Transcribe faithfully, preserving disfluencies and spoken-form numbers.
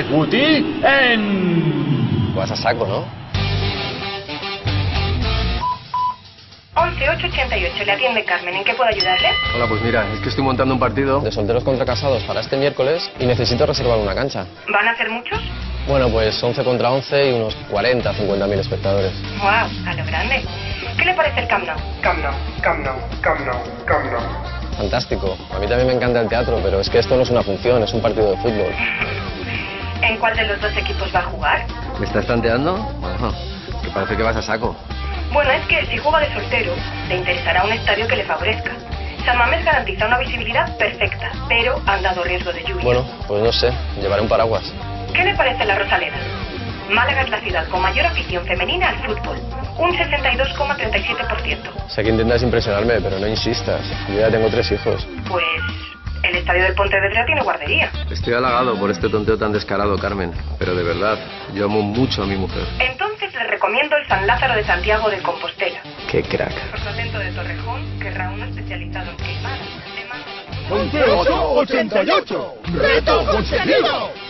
González Guti en... Vas a saco, ¿no? once ocho ochenta y ocho, le atiende Carmen. ¿En qué puedo ayudarle? Hola, pues mira, es que estoy montando un partido de solteros contra casados para este miércoles y necesito reservar una cancha. ¿Van a ser muchos? Bueno, pues once contra once y unos cuarenta, cincuenta mil espectadores. ¡Guau! A lo grande. ¿Qué le parece el Camp Nou? Camp Nou, Camp Nou, Camp Nou, Camp Nou. Fantástico. A mí también me encanta el teatro, pero es que esto no es una función, es un partido de fútbol. ¿En cuál de los dos equipos va a jugar? ¿Me estás tanteando? Bueno, que parece que vas a saco. Bueno, es que si juega de soltero, le interesará un estadio que le favorezca. San Mamés garantiza una visibilidad perfecta, pero han dado riesgo de lluvia. Bueno, pues no sé, llevaré un paraguas. ¿Qué le parece la Rosaleda? Málaga es la ciudad con mayor afición femenina al fútbol, un sesenta y dos coma treinta y siete por ciento. Sé que intentas impresionarme, pero no insistas. Yo ya tengo tres hijos. Pues el estadio del Pontevedra tiene guardería. Estoy halagado por este tonteo tan descarado, Carmen. Pero de verdad, yo amo mucho a mi mujer. Entonces le recomiendo el San Lázaro de Santiago de Compostela. ¡Qué crack! Por Sorrento de Torrejón querrá uno especializado en queimadas. once ocho ochenta y ocho. ¡Reto conseguido!